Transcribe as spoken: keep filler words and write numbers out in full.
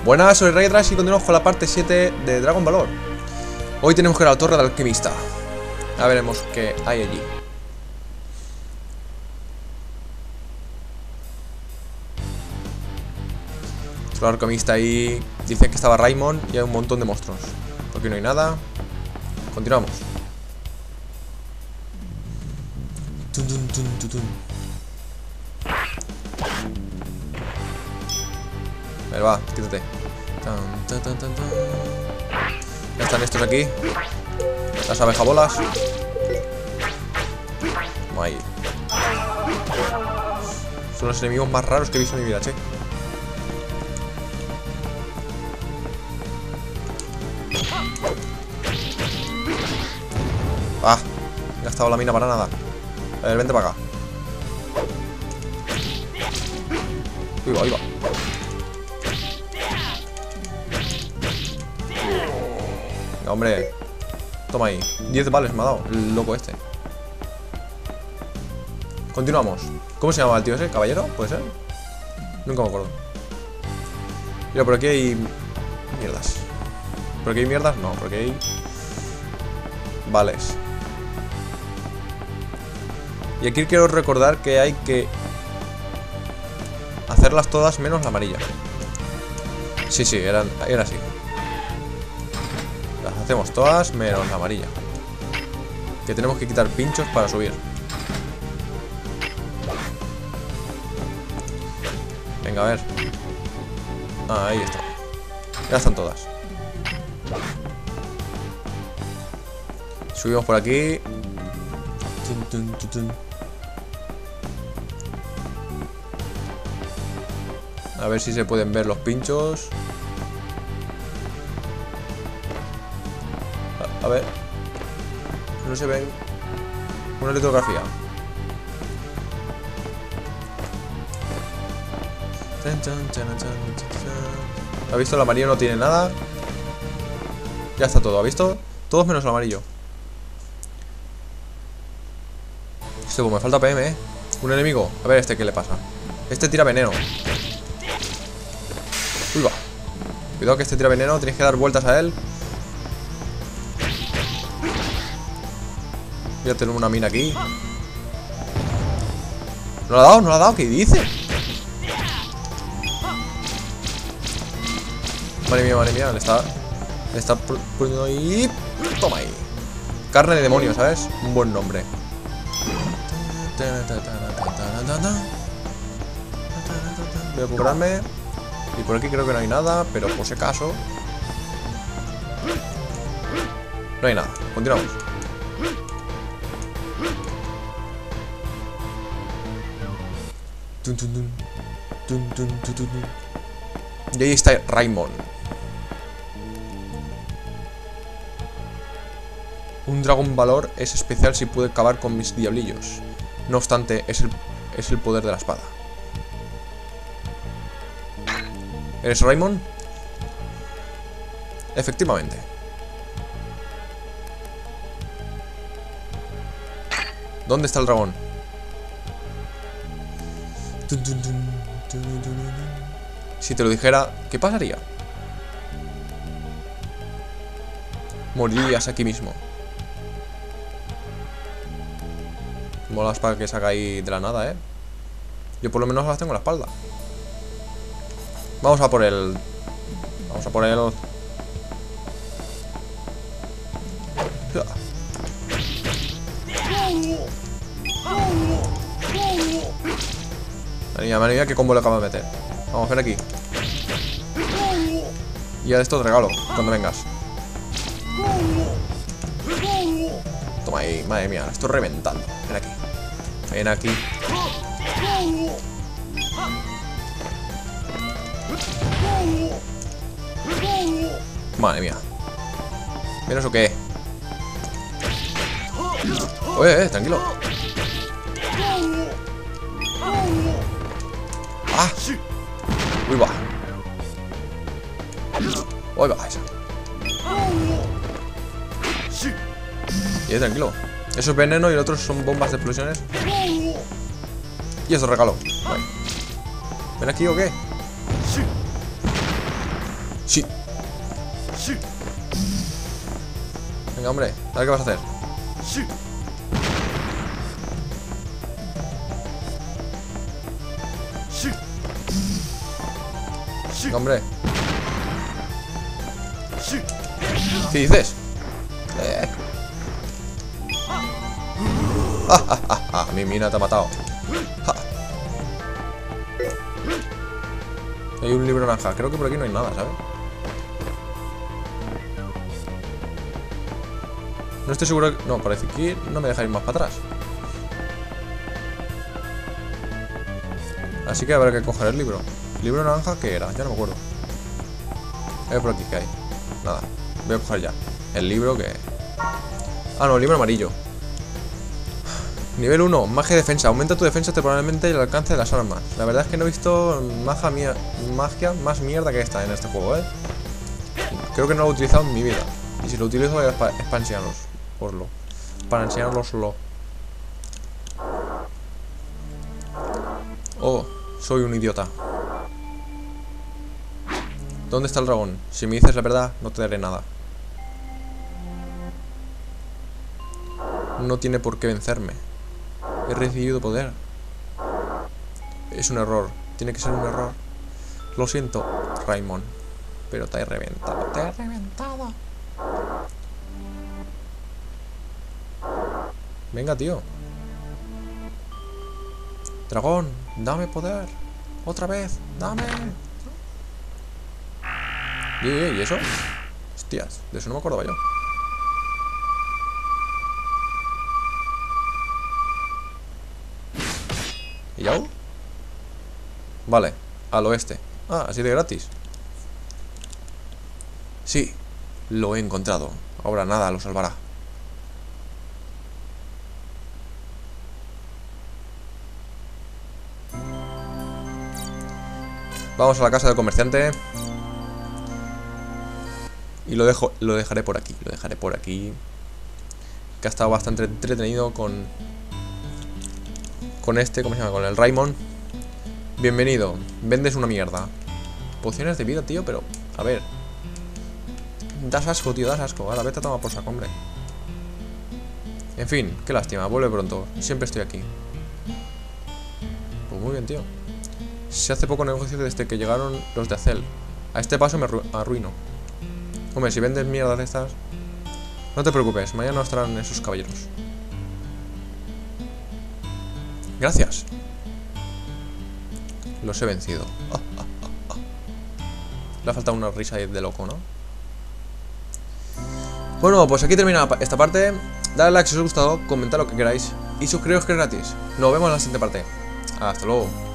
Buenas, soy Raydrash y continuamos con la parte siete de Dragon Valor. Hoy tenemos que ir a la torre del alquimista. Ya veremos qué hay allí. El alquimista ahí dice que estaba Raimon y hay un montón de monstruos. Aquí no hay nada. Continuamos. Tun, tun, tun, tun, tun. A ver, va, quítate. Tan, tan, tan, tan, tan. Ya están estos aquí. Las abejabolas. No hay. Son los enemigos más raros que he visto en mi vida, che. Ah, he gastado la mina para nada. A ver, vente para acá. Ahí va, ahí va. Venga, hombre. Toma ahí. diez vales me ha dado el loco este. Continuamos. ¿Cómo se llama el tío ese? ¿Caballero? ¿Puede ser? Nunca me acuerdo. Mira, por aquí hay mierdas. ¿Por aquí hay mierdas? No, por aquí hay vales. Y aquí quiero recordar que hay que hacerlas todas menos la amarilla. Sí, sí, eran, era así. Las hacemos todas menos la amarilla. Que tenemos que quitar pinchos para subir. Venga, a ver. Ah, ahí está. Ya están todas. Subimos por aquí. Tun, tun, tun, tun. A ver si se pueden ver los pinchos. A, a ver. No se ven. Una litografía. ¿Ha visto? El amarillo no tiene nada. Ya está todo, ¿ha visto? Todos menos el amarillo. Esto, pues me falta P M, ¿eh? Un enemigo. A ver este qué le pasa. Este tira veneno. Uy, va. Cuidado que este tira veneno. Tienes que dar vueltas a él. Voy a tener una mina aquí. ¿No la ha dado? ¿No la ha dado? ¿Qué dice? Madre mía, madre mía. Le está, le está poniendo ahí. Toma ahí. Carne de demonio, ¿sabes? Un buen nombre. Voy a curarme. Y por aquí creo que no hay nada, pero por si acaso. No hay nada, continuamos. Tun, tun, tun. Tun, tun, tun, tun. Y ahí está Raimon. Un dragón valor es especial si puede acabar con mis diablillos. No obstante, es el, es el poder de la espada. ¿Eres Raimon? Efectivamente. ¿Dónde está el dragón? Si te lo dijera, ¿qué pasaría? Morirías aquí mismo. Mola la espada que saca ahí de la nada, ¿eh? Yo por lo menos las tengo en la espalda. Vamos a por el... Vamos a por el... Madre mía, madre mía, qué combo le acabo de meter. Vamos, ven aquí. Y a esto te regalo cuando vengas. Toma ahí, madre mía, la estoy reventando. Ven aquí. Ven aquí. Madre mía. ¿Menos o qué? Oye, eh, tranquilo. ¡Ah! Uy, va. Uy, va, esa. Y eh, tranquilo. Eso es veneno y el otro son bombas de explosiones. Y eso regalo. Vale. ¿Ven aquí o qué? Sí. Venga, hombre, a ver qué vas a hacer. Venga, hombre. ¿Qué dices? Eh. Ah, ah, ah, ah. Mi mina te ha matado. Ja. Hay un libro naranja. Creo que por aquí no hay nada, ¿sabes? No estoy seguro que... No, parece que no me deja ir más para atrás. Así que habrá que coger el libro. ¿Libro naranja qué era? Ya no me acuerdo. A ver por aquí qué hay. Nada. Voy a coger ya el libro que... Ah, no, el libro amarillo. Nivel uno, magia y defensa. Aumenta tu defensa temporalmente y el alcance de las armas. La verdad es que no he visto magia, mía, magia más mierda que esta en este juego, ¿eh? Creo que no lo he utilizado en mi vida. Y si lo utilizo es para, es para enseñaros. Oslo. Para enseñaroslo. Oh, soy un idiota. ¿Dónde está el dragón? Si me dices la verdad, no te daré nada. No tiene por qué vencerme. He recibido poder. Es un error. Tiene que ser un error. Lo siento, Raymond. Pero te he reventado. Te he reventado. Venga, tío. Dragón, dame poder. Otra vez, dame. ¿Y, y eso? Hostias, de eso no me acordaba yo. ¿Y ya? Vale, al oeste. Ah, así de gratis. Sí, lo he encontrado. Ahora nada lo salvará. Vamos a la casa del comerciante. Y lo dejo, lo dejaré por aquí. Lo dejaré por aquí. Que ha estado bastante entretenido con... Con este, ¿cómo se llama? Con el Raymond. Bienvenido. Vendes una mierda. Pociones de vida, tío, pero... A ver. Das asco, tío, das asco. Ahora, vete a tomar por saco, hombre. En fin, qué lástima. Vuelve pronto. Siempre estoy aquí. Pues muy bien, tío. Se hace poco negocio desde que llegaron los de Acel. A este paso me arruino. Hombre, si vendes mierda de estas... No te preocupes, mañana no estarán esos caballeros. Gracias. Los he vencido. Ah, ah, ah, ah. Le ha faltado una risa de loco, ¿no? Bueno, pues aquí termina esta parte. Dale like si os ha gustado, comentad lo que queráis y suscribiros que es gratis. Nos vemos en la siguiente parte. Hasta luego.